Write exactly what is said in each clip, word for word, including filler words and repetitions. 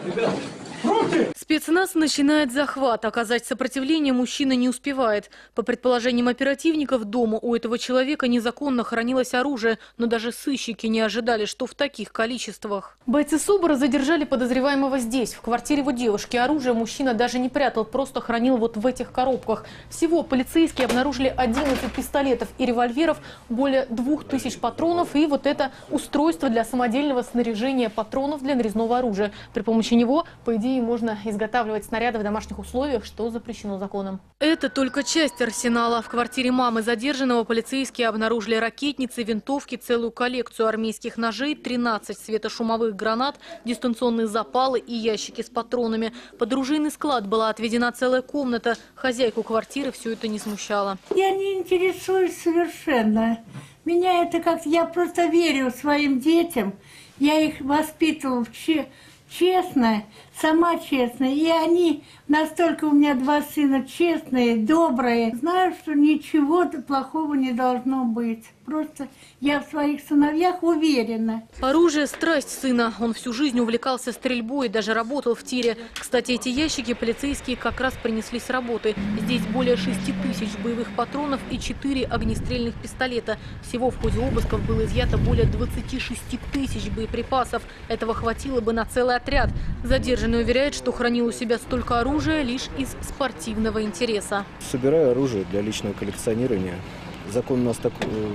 Спецназ начинает захват. Оказать сопротивление мужчина не успевает. По предположениям оперативников, дома у этого человека незаконно хранилось оружие, но даже сыщики не ожидали, что в таких количествах. Бойцы СОБРа задержали подозреваемого здесь, в квартире его девушки. Оружие мужчина даже не прятал, просто хранил вот в этих коробках. Всего полицейские обнаружили одиннадцать пистолетов и револьверов, более двух тысяч патронов и вот это устройство для самодельного снаряжения патронов для нарезного оружия. При помощи него, по идее, можно изготавливать снаряды в домашних условиях, что запрещено законом. Это только часть арсенала. В квартире мамы задержанного полицейские обнаружили ракетницы, винтовки, целую коллекцию армейских ножей, тринадцать светошумовых гранат, дистанционные запалы и ящики с патронами. Под оружейный склад была отведена целая комната. Хозяйку квартиры все это не смущало. Я не интересуюсь совершенно. Меня это как-то... Я просто верю своим детям. Я их воспитывала в че... честно, сама честная. И они, настолько у меня два сына честные, добрые. Знаю, что ничего плохого не должно быть. Просто я в своих сыновьях уверена. Оружие – страсть сына. Он всю жизнь увлекался стрельбой, даже работал в тире. Кстати, эти ящики полицейские как раз принесли с работы. Здесь более шести тысяч боевых патронов и четыре огнестрельных пистолета. Всего в ходе обысков было изъято более двадцати шести тысяч боеприпасов. Этого хватило бы на целый отряд. Задержанный уверяет, что хранил у себя столько оружия лишь из спортивного интереса. Собираю оружие для личного коллекционирования. Закон у нас так э,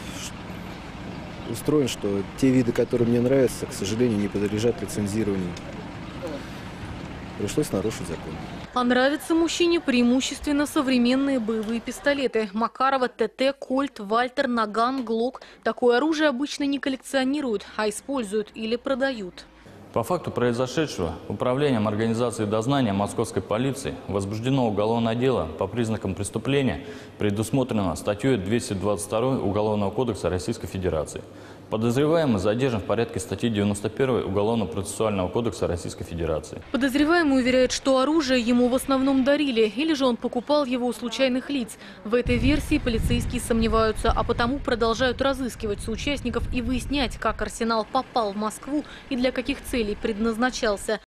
устроен, что те виды, которые мне нравятся, к сожалению, не подлежат лицензированию. Пришлось нарушить закон. А нравятся мужчине преимущественно современные боевые пистолеты. Макарова, ТТ, Кольт, Вальтер, Наган, Глок. Такое оружие обычно не коллекционируют, а используют или продают. По факту произошедшего Управлением организации дознания Московской полиции возбуждено уголовное дело по признакам преступления, предусмотрено статьей двести двадцать второй Уголовного кодекса Российской Федерации. Подозреваемый задержан в порядке статьи девяносто первой Уголовно-процессуального кодекса Российской Федерации. Подозреваемый уверяет, что оружие ему в основном дарили, или же он покупал его у случайных лиц. В этой версии полицейские сомневаются, а потому продолжают разыскивать соучастников и выяснять, как арсенал попал в Москву и для каких целей предназначался.